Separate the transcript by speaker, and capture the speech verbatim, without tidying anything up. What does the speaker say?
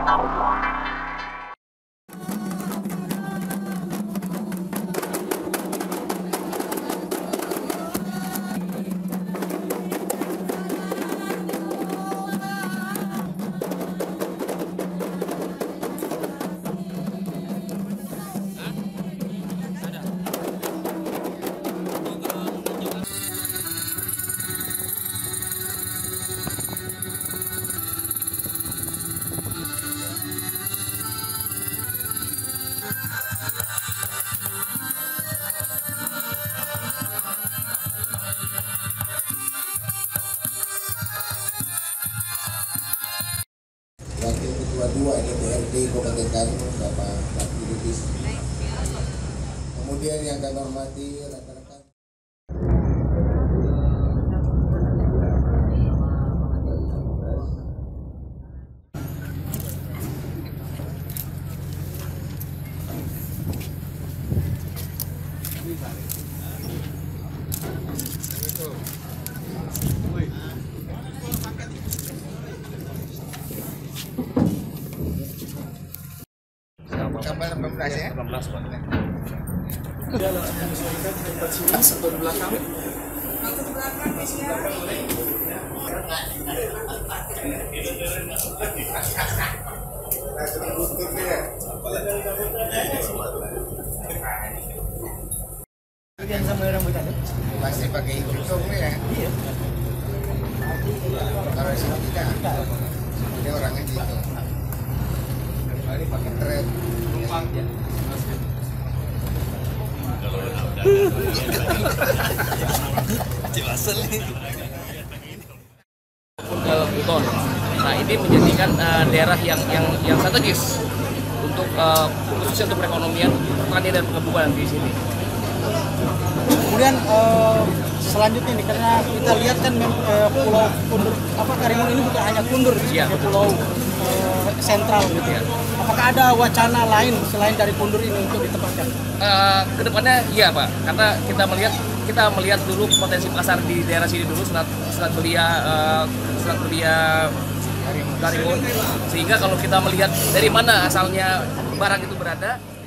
Speaker 1: Wakil Ketua dua D P R D Kabupaten Karimun, Bapak Bakti Lubis. Kemudian yang kami hormati rekan-rekan. Sampai delapan belas ya? delapan belas Pak.
Speaker 2: Dia langsung menyesuaikan tempat sini atau di belakang.
Speaker 3: Atau di belakang biasanya.
Speaker 2: Yang sama orang bertanya.
Speaker 1: Pasti pakai hitung ya?
Speaker 2: Iya.
Speaker 1: Kalau sini tidak. Dia orangnya gitu. Kali pakai tren. Ya.
Speaker 4: Ke Buton. Nah, ini menjadikan uh, daerah yang yang yang strategis untuk uh, khususnya untuk perekonomian, pertanian dan perkebunan di sini.
Speaker 2: Kemudian uh, selanjutnya nih, karena kita lihat kan uh, Pulau Kundur, apa Karimun ini bukan hanya Kundur,
Speaker 4: Ya,
Speaker 2: sebagai pulau uh, sentral gitu ya. Apakah ada wacana lain selain dari Kundur ini untuk ditempatkan?
Speaker 4: Uh, kedepannya iya Pak, karena kita melihat kita melihat dulu potensi pasar di daerah sini dulu Selat Selat Belia, uh, Selat Belia Karimun, sehingga kalau kita melihat dari mana asalnya barang itu berada,